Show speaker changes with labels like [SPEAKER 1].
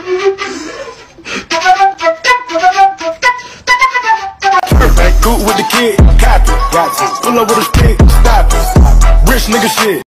[SPEAKER 1] Perfect, good with the kid, got to. Pull up with a stick, stop it. Rich nigga shit.